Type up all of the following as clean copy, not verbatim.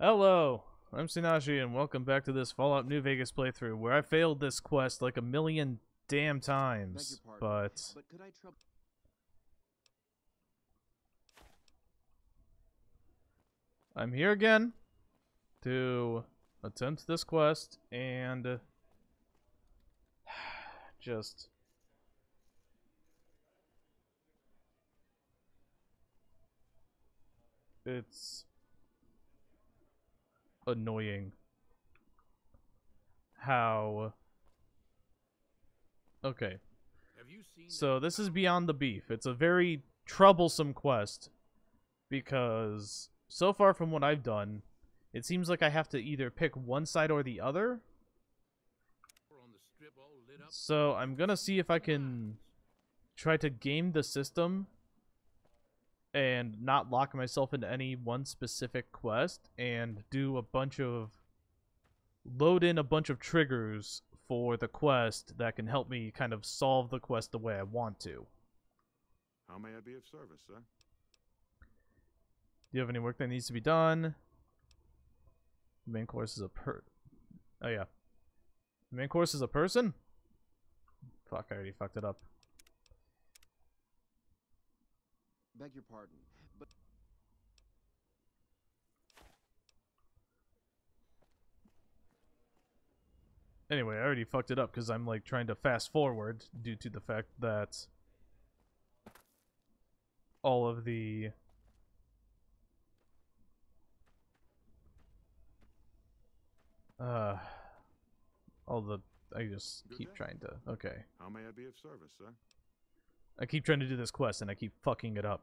Hello, I'm Sinashi, and welcome back to this Fallout New Vegas playthrough, where I failed this quest like a million damn Beg your times, pardon, but but could I trouble? I'm here again to attempt this quest, and just... it's annoying how... Okay, so this is Beyond the Beef. It's a very troublesome quest, because so far from what I've done, it seems like I have to either pick one side or the other. So I'm gonna see if I can try to game the system and not lock myself into any one specific quest and do a bunch of load in a bunch of triggers for the quest that can help me kind of solve the quest the way I want to. How may I be of service, sir? Do you have any work that needs to be done? The main course is a oh yeah. The main course is a person? Fuck, I already fucked it up. Beg your pardon, but Anyway, I already fucked it up because I'm like trying to fast forward due to the fact that all of the all the I just Good keep day. trying to okay. How may I be of service, sir? I keep trying to do this quest and I keep fucking it up.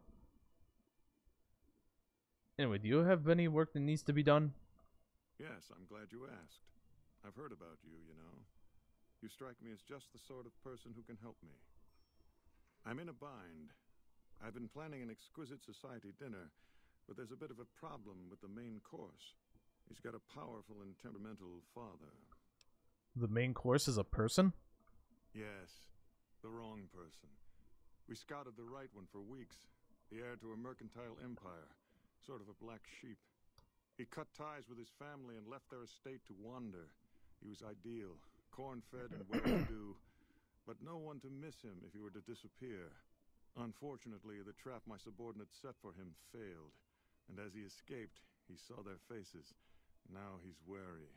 Anyway, do you have any work that needs to be done? Yes, I'm glad you asked. I've heard about you, you know. You strike me as just the sort of person who can help me. I'm in a bind. I've been planning an exquisite society dinner, but there's a bit of a problem with the main course. He's got a powerful and temperamental father. The main course is a person? Yes, the wrong person. We scouted the right one for weeks. The heir to a mercantile empire, sort of a black sheep. He cut ties with his family and left their estate to wander. He was ideal, corn-fed and well-to-do, but no one to miss him if he were to disappear. Unfortunately, the trap my subordinates set for him failed, and as he escaped, he saw their faces. Now he's wary.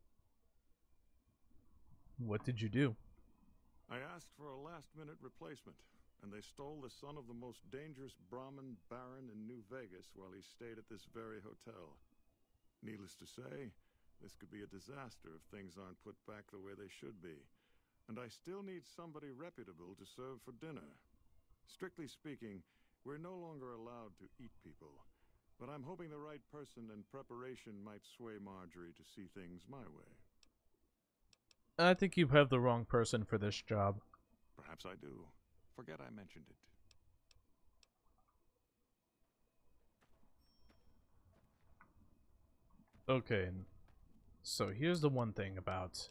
What did you do? I asked for a last-minute replacement, and they stole the son of the most dangerous Brahmin baron in New Vegas while he stayed at this very hotel. Needless to say, this could be a disaster if things aren't put back the way they should be. And I still need somebody reputable to serve for dinner. Strictly speaking, we're no longer allowed to eat people. But I'm hoping the right person and preparation might sway Marjorie to see things my way. I think you have the wrong person for this job. Perhaps I do. Forget I mentioned it. Okay, so here's the one thing about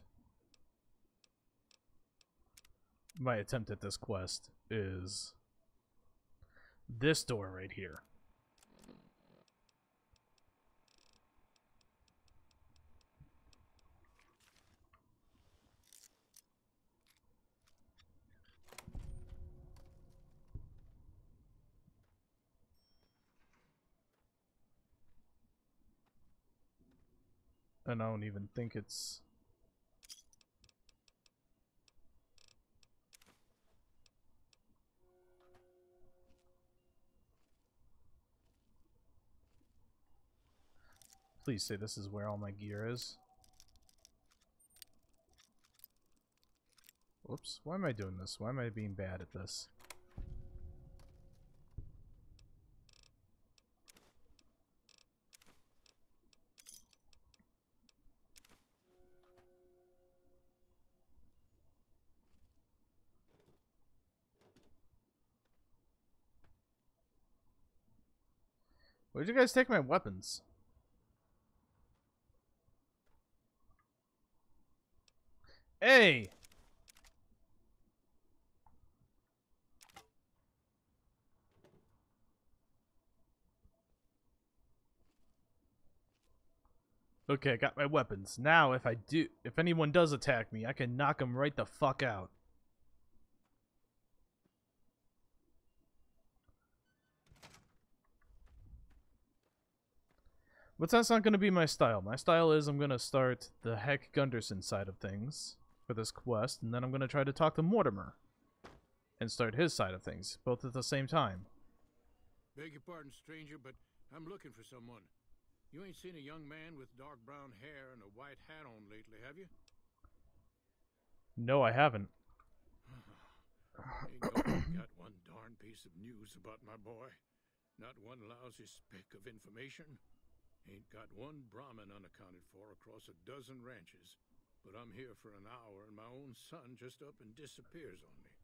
my attempt at this quest is this door right here. And I don't even think it's... Please say this is where all my gear is. Whoops, why am I doing this? Why am I being bad at this? Where'd you guys take my weapons? Hey! Okay, I got my weapons. Now, if anyone does attack me, I can knock them right the fuck out. But that's not going to be my style. My style is I'm going to start the Heck Gunderson side of things for this quest, and then I'm going to try to talk to Mortimer and start his side of things, both at the same time. Beg your pardon, stranger, but I'm looking for someone. You ain't seen a young man with dark brown hair and a white hat on lately, have you? No, I haven't. Ain't nobody got one darn piece of news about my boy. Not one lousy speck of information. Ain't got one Brahmin unaccounted for across a dozen ranches. But I'm here for an hour and my own son just up and disappears on me.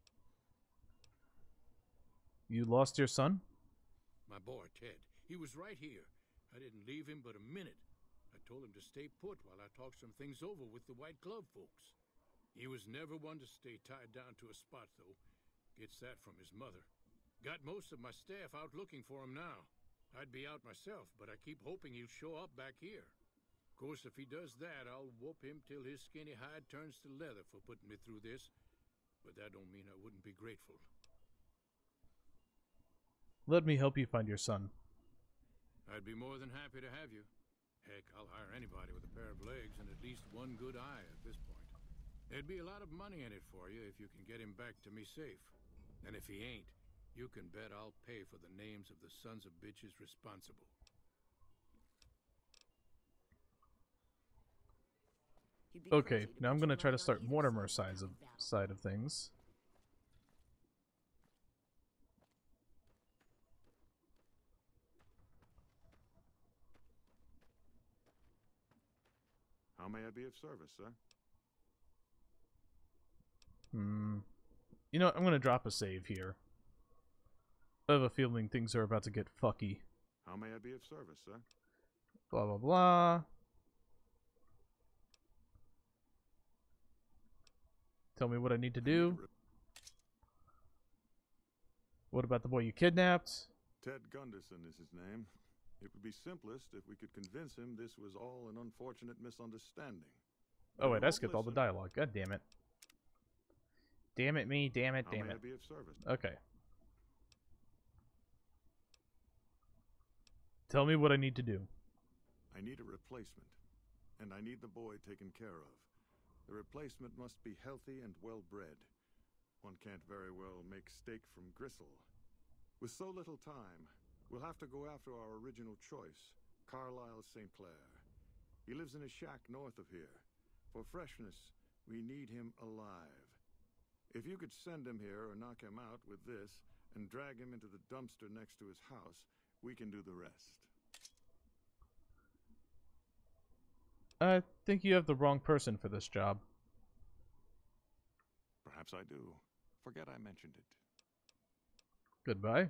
You lost your son? My boy, Ted. He was right here. I didn't leave him but a minute. I told him to stay put while I talked some things over with the White Glove folks. He was never one to stay tied down to a spot, though. Gets that from his mother. Got most of my staff out looking for him now. I'd be out myself, but I keep hoping he'll show up back here. Of course, if he does that, I'll whoop him till his skinny hide turns to leather for putting me through this. But that don't mean I wouldn't be grateful. Let me help you find your son. I'd be more than happy to have you. Heck, I'll hire anybody with a pair of legs and at least one good eye at this point. There'd be a lot of money in it for you if you can get him back to me safe. And if he ain't, you can bet I'll pay for the names of the sons of bitches responsible. Okay, now I'm gonna try to start Mortimer's side of things. How may I be of service, sir? You know what? I'm gonna drop a save here. I have a feeling things are about to get fucky. How may I be of service, sir? Blah, blah, blah. Tell me what I need to do. What about the boy you kidnapped? Ted Gunderson is his name. It would be simplest if we could convince him this was all an unfortunate misunderstanding. Oh wait, I skipped all the dialogue. God damn it. Damn it me, damn it, damn it. How may I be of service? Okay. Tell me what I need to do. I need a replacement, and I need the boy taken care of. The replacement must be healthy and well-bred. One can't very well make steak from gristle. With so little time, we'll have to go after our original choice, Carlisle St. Clair. He lives in a shack north of here. For freshness, we need him alive. If you could send him here or knock him out with this and drag him into the dumpster next to his house, we can do the rest. I think you have the wrong person for this job. Perhaps I do. Forget I mentioned it. Goodbye.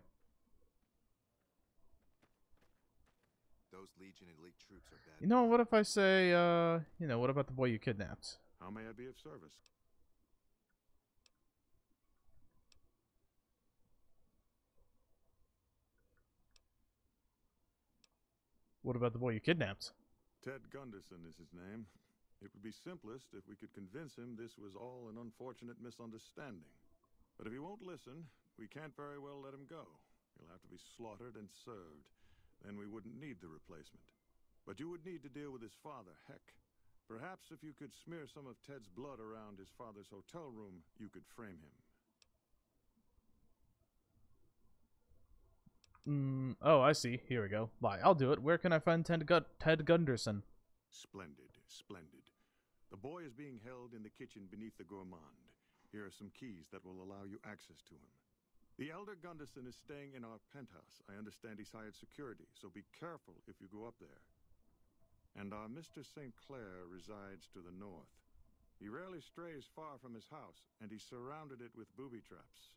Those Legion elite troops are bad. You know, what if I say, you know, what about the boy you kidnapped? How may I be of service? What about the boy you kidnapped? Ted Gunderson is his name. It would be simplest if we could convince him this was all an unfortunate misunderstanding. But if he won't listen, we can't very well let him go. He'll have to be slaughtered and served. Then we wouldn't need the replacement. But you would need to deal with his father, Heck. Perhaps if you could smear some of Ted's blood around his father's hotel room, you could frame him. Oh, I see. Here we go. Bye. I'll do it. Where can I find Ted Gunderson? Splendid, splendid. The boy is being held in the kitchen beneath the gourmand. Here are some keys that will allow you access to him. The elder Gunderson is staying in our penthouse. I understand he's hired security, so be careful if you go up there. And our Mr. St. Clair resides to the north. He rarely strays far from his house, and he surrounded it with booby traps.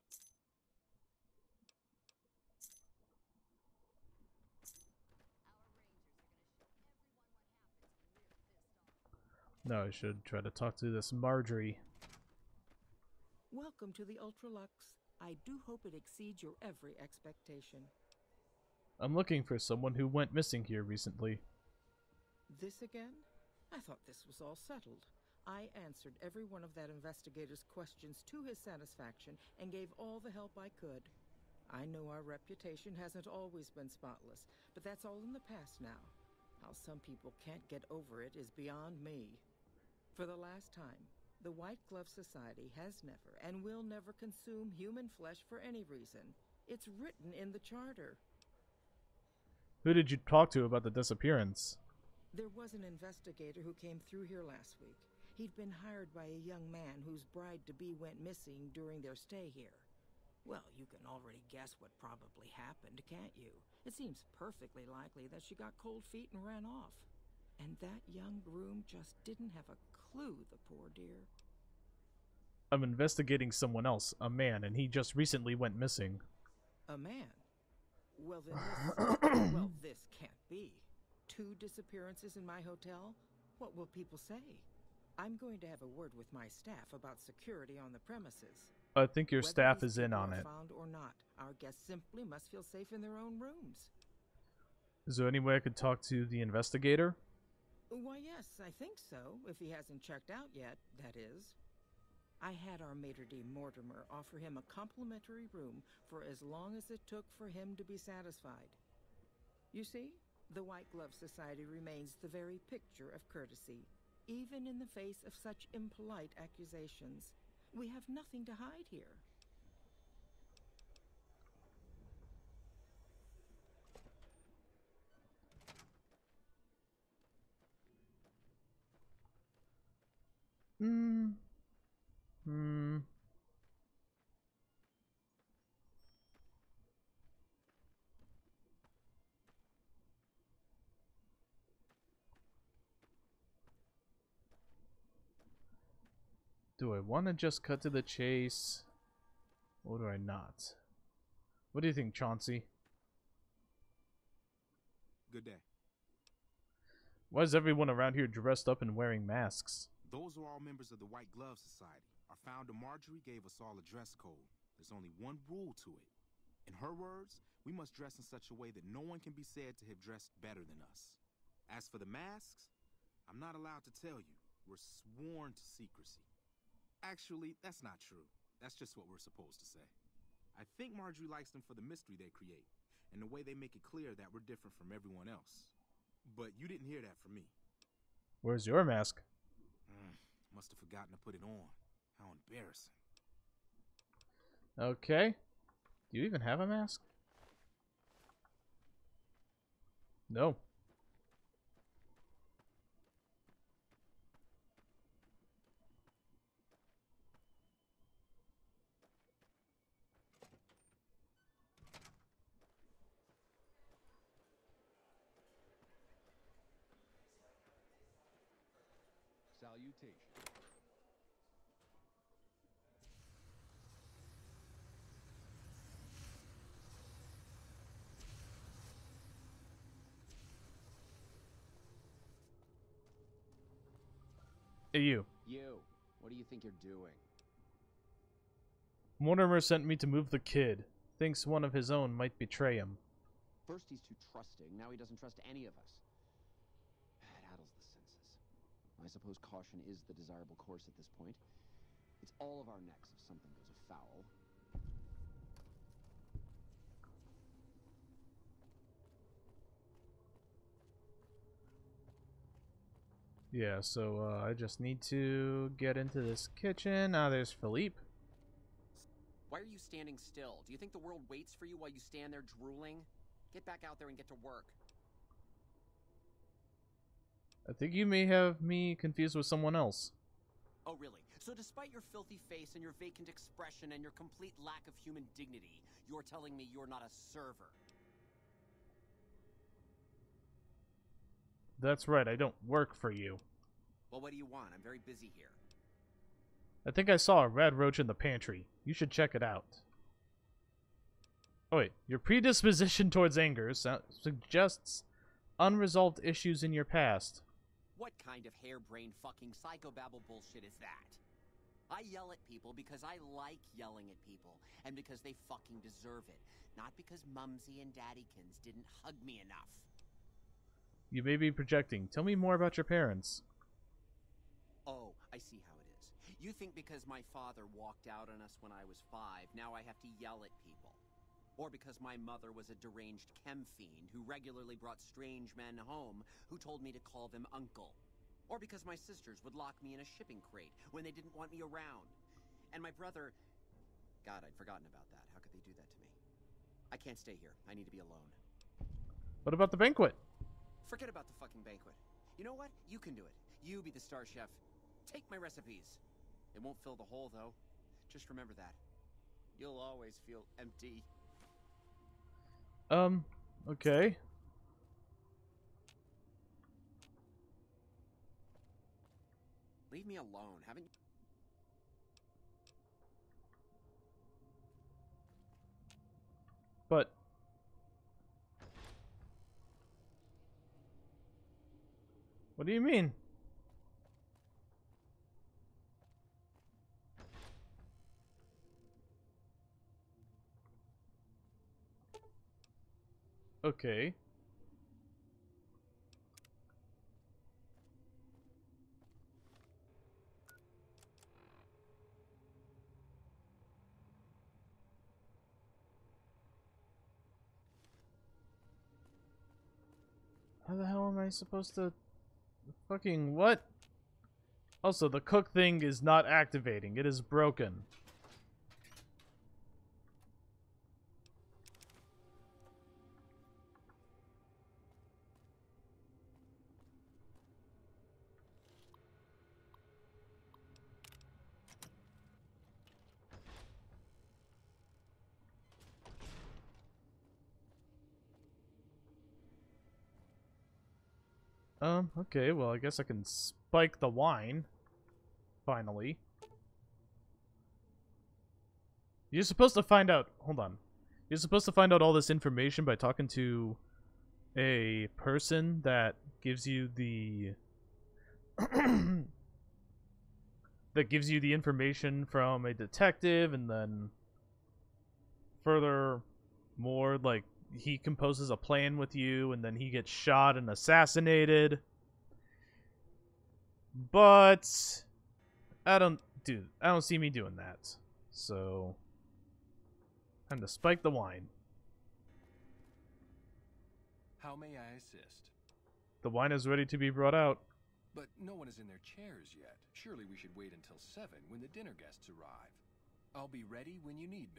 No, I should try to talk to this Marjorie. Welcome to the Ultralux. I do hope it exceeds your every expectation. I'm looking for someone who went missing here recently. This again? I thought this was all settled. I answered every one of that investigator's questions to his satisfaction and gave all the help I could. I know our reputation hasn't always been spotless, but that's all in the past now. How some people can't get over it is beyond me. For the last time, the White Glove Society has never and will never consume human flesh for any reason. It's written in the charter. Who did you talk to about the disappearance? There was an investigator who came through here last week. He'd been hired by a young man whose bride-to-be went missing during their stay here. Well, you can already guess what probably happened, can't you? It seems perfectly likely that she got cold feet and ran off. And that young groom just didn't have a clue, the poor dear. I'm investigating someone else, a man, and he just recently went missing. A man? Well, then this... well, this can't be. 2 disappearances in my hotel? What will people say? I'm going to have a word with my staff about security on the premises. I think your Whether staff these is in people on are it. found or not, our guests simply must feel safe in their own rooms. Is there any way I could talk to the investigator? Why, yes, I think so, if he hasn't checked out yet, that is. I had our maitre d' Mortimer offer him a complimentary room for as long as it took for him to be satisfied. You see, the White Glove Society remains the very picture of courtesy, even in the face of such impolite accusations. We have nothing to hide here. Do I want to just cut to the chase? Or do I not? What do you think, Chauncey? Good day. Why is everyone around here dressed up and wearing masks? Those are all members of the White Glove Society. Our founder Marjorie gave us all a dress code. There's only one rule to it. In her words, we must dress in such a way that no one can be said to have dressed better than us. As for the masks, I'm not allowed to tell you. We're sworn to secrecy. Actually, that's not true. That's just what we're supposed to say. I think Marjorie likes them for the mystery they create, and the way they make it clear that we're different from everyone else. But you didn't hear that from me. Where's your mask? Must have forgotten to put it on. How embarrassing. Okay. Do you even have a mask? No. Salutation. Hey, you. You, what do you think you're doing? Mortimer sent me to move the kid. Thinks one of his own might betray him. First he's too trusting, now he doesn't trust any of us. It addles the senses. I suppose caution is the desirable course at this point. It's all of our necks if something goes afoul. Yeah, so I just need to get into this kitchen. Ah, there's Philippe. Why are you standing still? Do you think the world waits for you while you stand there drooling? Get back out there and get to work. I think you may have me confused with someone else. Oh, really? So despite your filthy face and your vacant expression and your complete lack of human dignity, you're telling me you're not a server? That's right, I don't work for you. Well, what do you want? I'm very busy here. I think I saw a red roach in the pantry. You should check it out. Oh wait, your predisposition towards anger suggests unresolved issues in your past. What kind of harebrained fucking psychobabble bullshit is that? I yell at people because I like yelling at people, and because they fucking deserve it. Not because Mumsy and Daddykins didn't hug me enough. You may be projecting. Tell me more about your parents. I see how it is. You think because my father walked out on us when I was 5, now I have to yell at people. Or because my mother was a deranged chem fiend who regularly brought strange men home who told me to call them uncle. Or because my sisters would lock me in a shipping crate when they didn't want me around. And my brother... God, I'd forgotten about that. How could they do that to me? I can't stay here. I need to be alone. What about the banquet? Forget about the fucking banquet. You know what? You can do it. You be the star chef. Take my recipes. It won't fill the hole, though. Just remember that. You'll always feel empty. Okay. Leave me alone, haven't you? But... What do you mean? Okay. How the hell am I supposed to... Fucking what? Also, the cook thing is not activating. It is broken. Okay, well, I guess I can spike the wine. Finally. You're supposed to find out... Hold on. You're supposed to find out all this information by talking to a person that gives you the... that gives you the information from a detective, and then... Furthermore, like, he composes a plan with you, and then he gets shot and assassinated. But I don't see me doing that. So time to spike the wine. How may I assist? The wine is ready to be brought out. But no one is in their chairs yet. Surely we should wait until 7 when the dinner guests arrive. I'll be ready when you need me.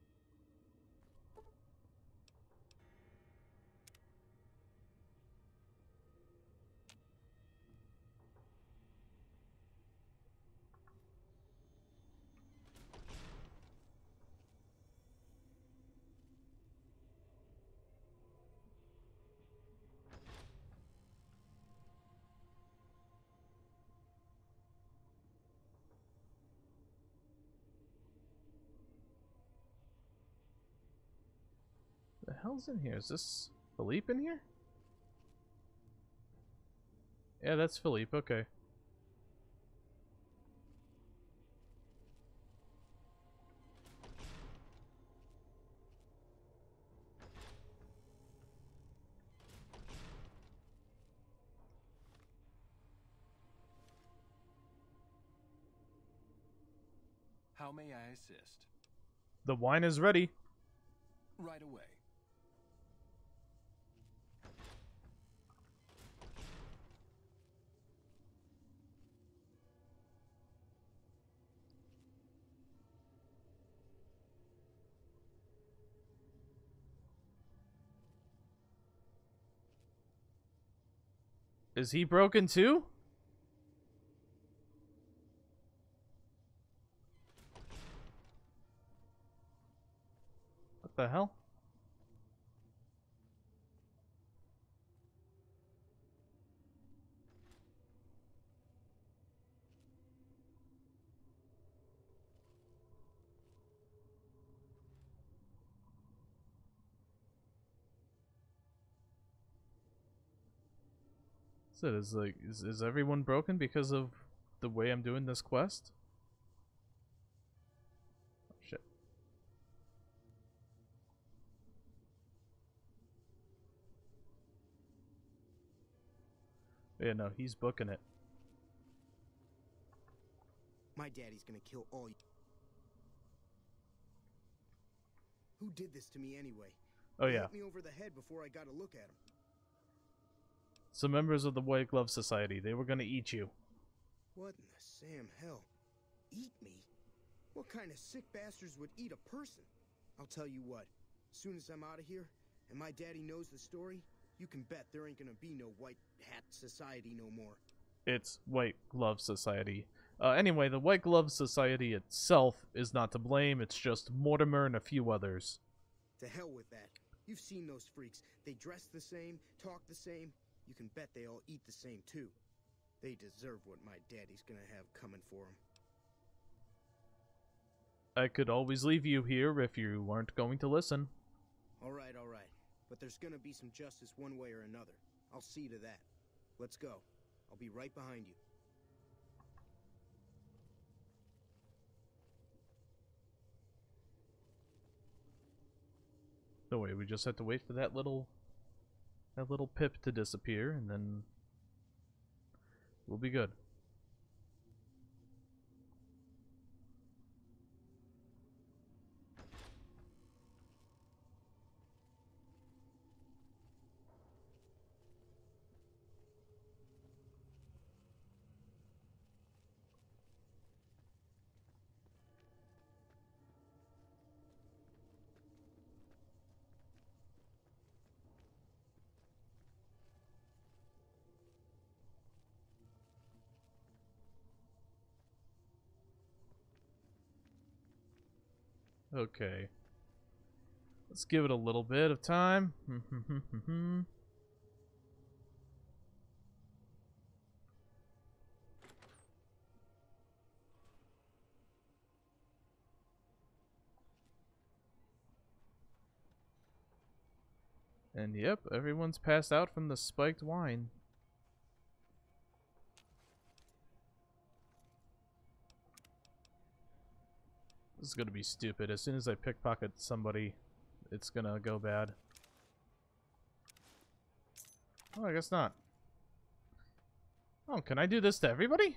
The hell's in here? Is this Philippe in here? Yeah, that's Philippe. Okay. How may I assist? The wine is ready. Right away. Is he broken too? What the hell? So is everyone broken because of the way I'm doing this quest? Oh, shit. Yeah, no, he's booking it. My daddy's gonna kill all you. Who did this to me anyway? Oh They yeah. hit me over the head before I got a look at him. Some members of the White Glove Society. They were gonna eat you. What in the Sam hell? Eat me? What kind of sick bastards would eat a person? I'll tell you what. As soon as I'm out of here, and my daddy knows the story, you can bet there ain't gonna be no White Hat Society no more. It's White Glove Society. Anyway, the White Glove Society itself is not to blame. It's just Mortimer and a few others. To hell with that. You've seen those freaks. They dress the same, talk the same. You can bet they all eat the same too. They deserve what my daddy's gonna have coming for them. I could always leave you here if you weren't going to listen. Alright, alright. But there's gonna be some justice one way or another. I'll see to that. Let's go. I'll be right behind you. No way, we just have to wait for that little pip to disappear, and then we'll be good. Okay. Let's give it a little bit of time. And yep, everyone's passed out from the spiked wine. This is gonna be stupid. As soon as I pickpocket somebody, it's gonna go bad. Oh, I guess not. Oh, can I do this to everybody?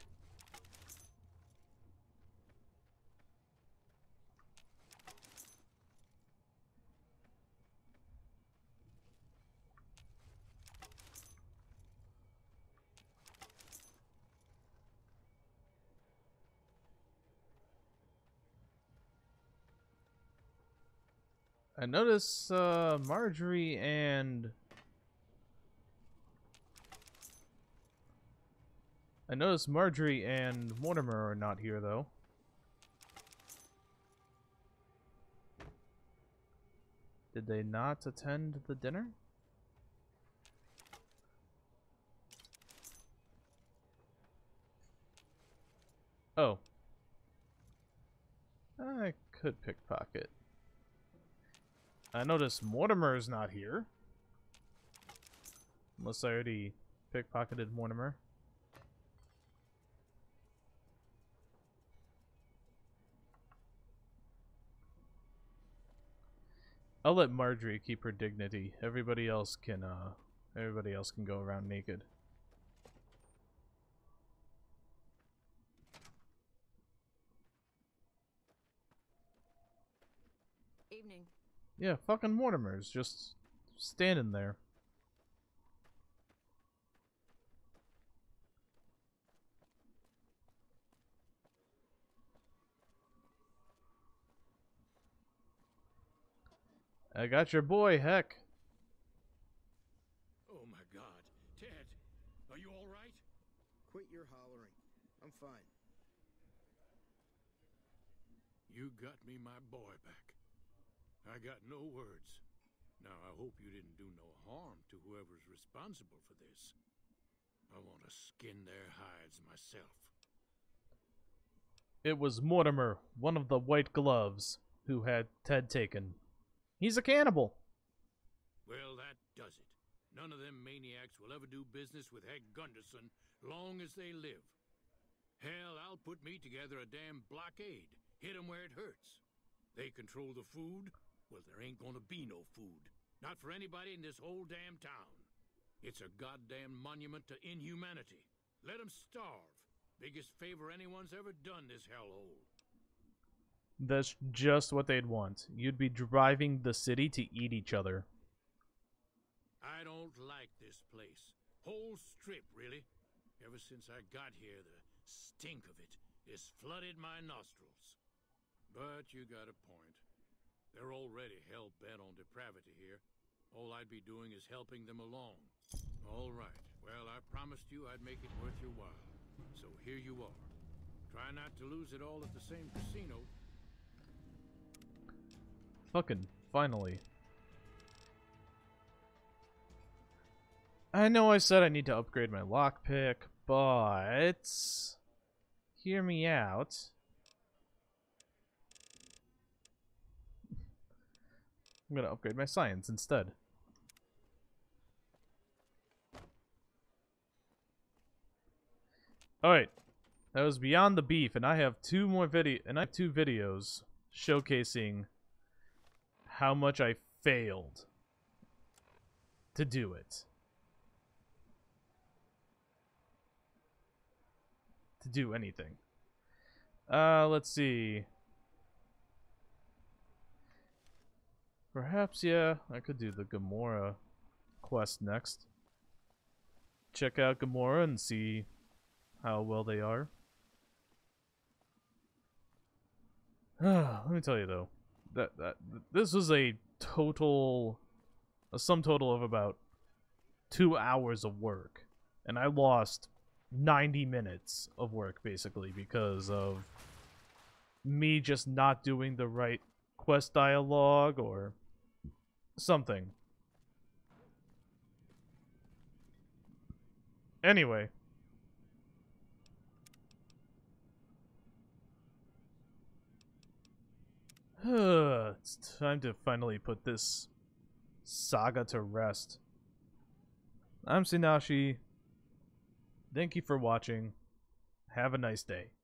I notice Marjorie and Mortimer are not here though. Did they not attend the dinner? Oh. I could pickpocket. I notice Mortimer's not here. Unless I already pickpocketed Mortimer. I'll let Marjorie keep her dignity. Everybody else can go around naked. Evening. Yeah, fucking Mortimer's just standing there. I got your boy, Heck. Oh my God. Ted, are you all right? Quit your hollering. I'm fine. You got me my boy back. I got no words. Now, I hope you didn't do no harm to whoever's responsible for this. I want to skin their hides myself. It was Mortimer, one of the White Gloves, who had Ted taken. He's a cannibal. Well, that does it. None of them maniacs will ever do business with Heck Gunderson long as they live. Hell, I'll put me together a damn blockade. Hit 'em where it hurts. They control the food. Well, there ain't gonna be no food. Not for anybody in this whole damn town. It's a goddamn monument to inhumanity. Let 'em starve. Biggest favor anyone's ever done this hellhole. That's just what they'd want. You'd be driving the city to eat each other. I don't like this place. Whole strip, really. Ever since I got here, the stink of it has flooded my nostrils. But you got a point. They're already hell-bent on depravity here. All I'd be doing is helping them along. All right. Well, I promised you I'd make it worth your while. So here you are. Try not to lose it all at the same casino. Fucking finally. I know I said I need to upgrade my lockpick, but hear me out. I'm gonna upgrade my science instead. Alright. That was Beyond the Beef, and I have two videos showcasing how much I failed to do it. To do anything. Let's see. Perhaps, yeah, I could do the Gamora quest next. Check out Gamora and see how well they are. Let me tell you though, that this was a sum total of about 2 hours of work, and I lost 90 minutes of work basically because of me just not doing the right quest dialogue or something. Anyway. It's time to finally put this saga to rest. I'm Sinashi. Thank you for watching. Have a nice day.